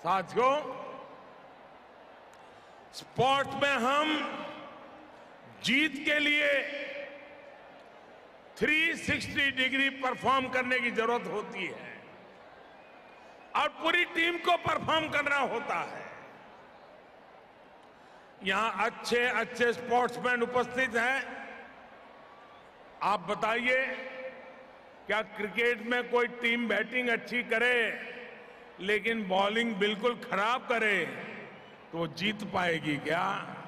साथियों, स्पोर्ट्स में हम जीत के लिए 360 डिग्री परफॉर्म करने की जरूरत होती है और पूरी टीम को परफॉर्म करना होता है। यहां अच्छे अच्छे स्पोर्ट्समैन उपस्थित हैं। आप बताइए, क्या क्रिकेट में कोई टीम बैटिंग अच्छी करे लेकिन बॉलिंग बिल्कुल खराब करे तो वो जीत पाएगी क्या?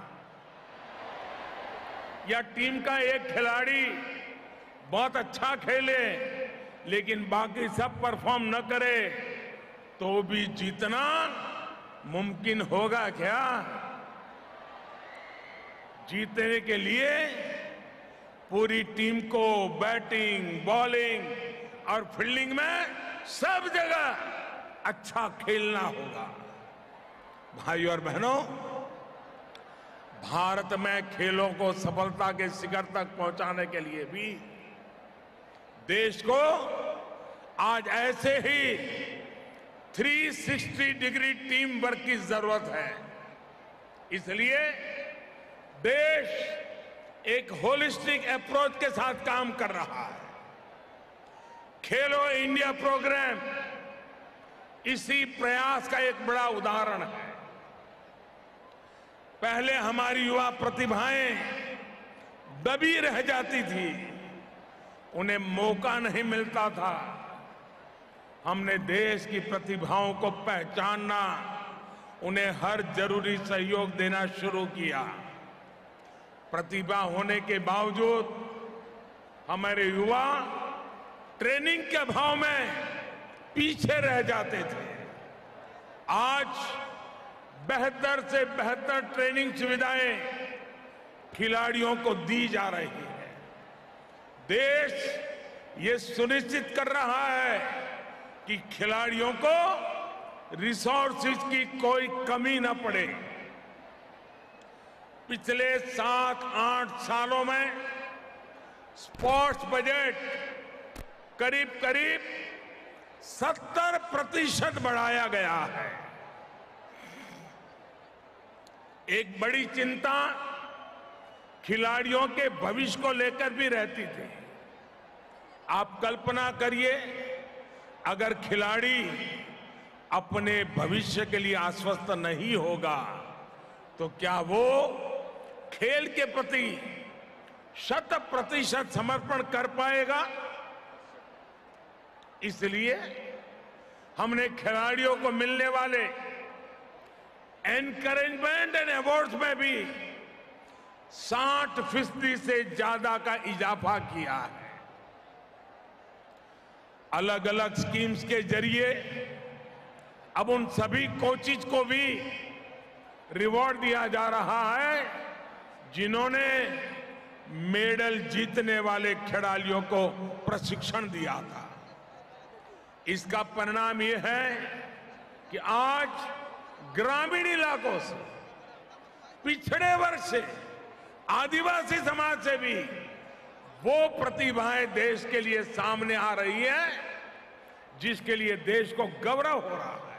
या टीम का एक खिलाड़ी बहुत अच्छा खेले लेकिन बाकी सब परफॉर्म न करे तो भी जीतना मुमकिन होगा क्या? जीतने के लिए पूरी टीम को बैटिंग, बॉलिंग और फील्डिंग में सब जगह अच्छा खेलना होगा। भाइयों और बहनों, भारत में खेलों को सफलता के शिखर तक पहुंचाने के लिए भी देश को आज ऐसे ही 360 डिग्री टीम वर्क की जरूरत है। इसलिए देश एक होलिस्टिक अप्रोच के साथ काम कर रहा है। खेलो इंडिया प्रोग्राम इसी प्रयास का एक बड़ा उदाहरण है। पहले हमारी युवा प्रतिभाएं दबी रह जाती थी, उन्हें मौका नहीं मिलता था। हमने देश की प्रतिभाओं को पहचानना, उन्हें हर जरूरी सहयोग देना शुरू किया। प्रतिभा होने के बावजूद हमारे युवा ट्रेनिंग के अभाव में पीछे रह जाते थे। आज बेहतर से बेहतर ट्रेनिंग सुविधाएं खिलाड़ियों को दी जा रही है। देश ये सुनिश्चित कर रहा है कि खिलाड़ियों को रिसोर्सेज की कोई कमी न पड़े। पिछले 7-8 सालों में स्पोर्ट्स बजट करीब 70% बढ़ाया गया है। एक बड़ी चिंता खिलाड़ियों के भविष्य को लेकर भी रहती थी। आप कल्पना करिए, अगर खिलाड़ी अपने भविष्य के लिए आश्वस्त नहीं होगा तो क्या वो खेल के प्रति 100% समर्पण कर पाएगा? इसलिए हमने खिलाड़ियों को मिलने वाले एनकरेजमेंट एंड अवार्ड्स में भी 60% से ज्यादा का इजाफा किया है। अलग अलग स्कीम्स के जरिए अब उन सभी कोचेज को भी रिवॉर्ड दिया जा रहा है जिन्होंने मेडल जीतने वाले खिलाड़ियों को प्रशिक्षण दिया था। इसका परिणाम यह है कि आज ग्रामीण इलाकों से, पिछड़े वर्ग से, आदिवासी समाज से भी वो प्रतिभाएं देश के लिए सामने आ रही है जिसके लिए देश को गौरव हो रहा है।